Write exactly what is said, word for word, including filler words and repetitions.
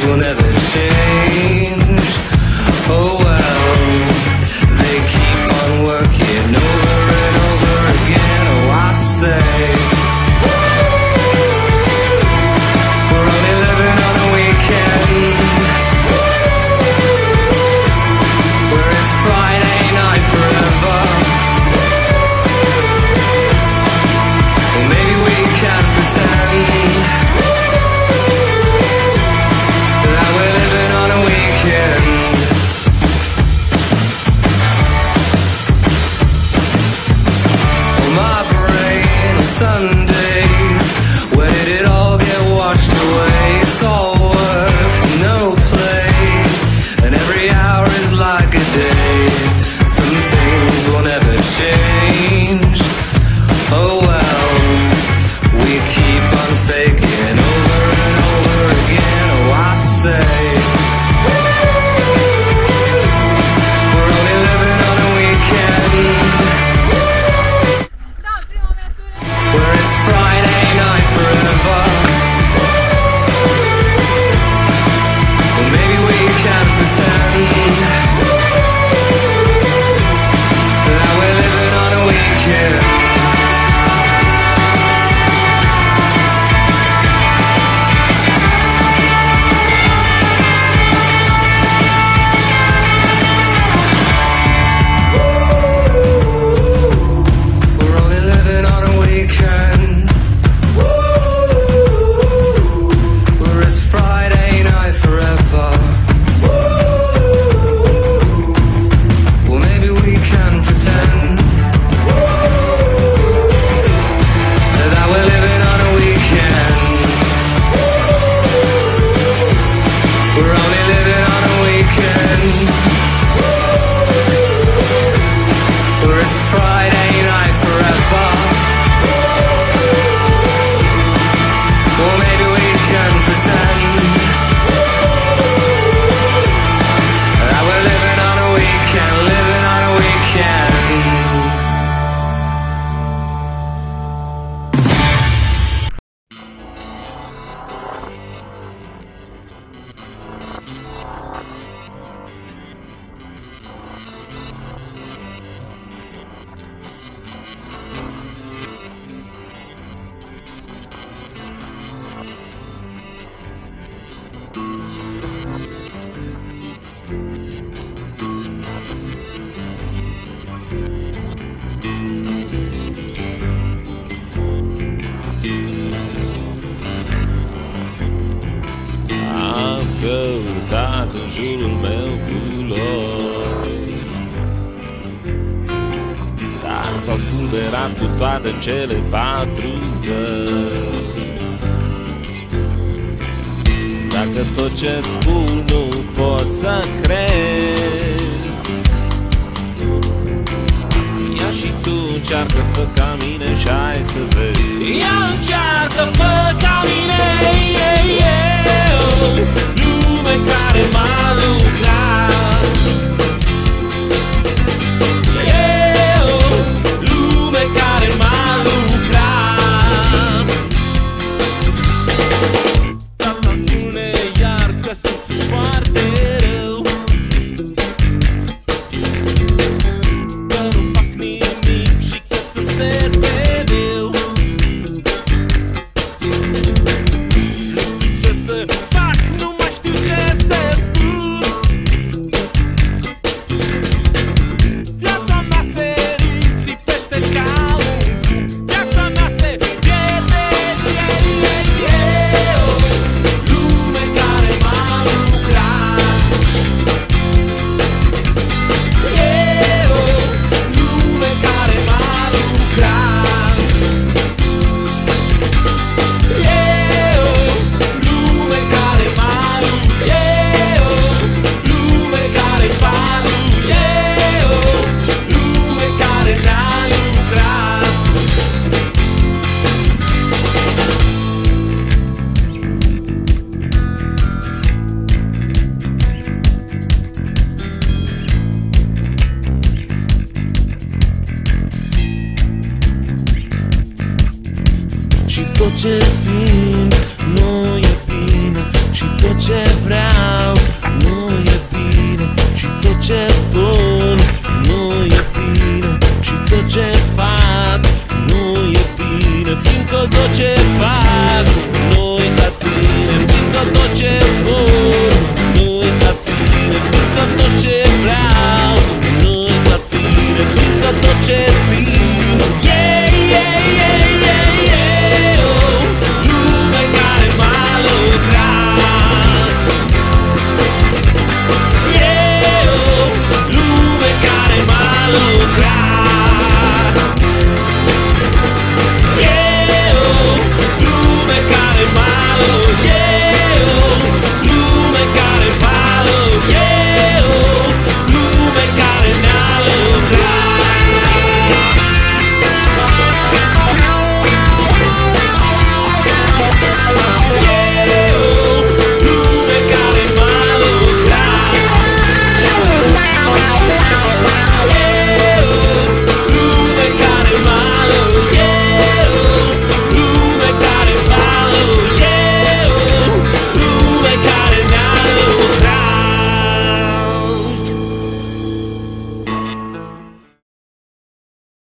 will never change. Oh well, they keep on working over and over again. Oh, I say we're only living on a weekend, where it's Friday night forever. Well, maybe we can pretend that we're living on a weekend. Well, my brain on Sunday, where did it all get washed away? It's all work, no play, and every hour is like a day. Some things will never change. Oh well, we keep on faking over and over again. Oh, I say we're only living on a weekend, where it's Friday night forever. Well, maybe we can pretend that we're living on a weekend. We're only living on a weekend, where it's Friday night forever. Well, maybe we can pretend that we're living on a weekend. We're only living on a weekend, where it's Friday night forever. Well, maybe we can pretend that we're living on a weekend, living on a weekend. Am căutat în jurul meu culori, dar s-au spulberat cu toate în cele patru zări. Dacă tot ce-ți spun nu pot să crezi, ia și tu încearcă, fă ca mine și hai să vezi. Ia încearcă, fă ca mine, yeah, yeah. Lume care m-a lucrat, yeah. Lume care m-a lucrat. Tata spune iar că sunt foarte rău, că nu fac nimic și că sunt mereu. Nu știu ce să fac, nu mai știu ce să spun. Viața mea se risipește ca un fum, viața mea se pierde, yeah, yeah, yeah. Lume care m-a lucrat, yeah. Lume care m-a lucrat, yeah. Lume care m-a lucrat, yeah. Lume care m-a lucrat, yeah. Lume care ne-a lucrat. Și tot ce simt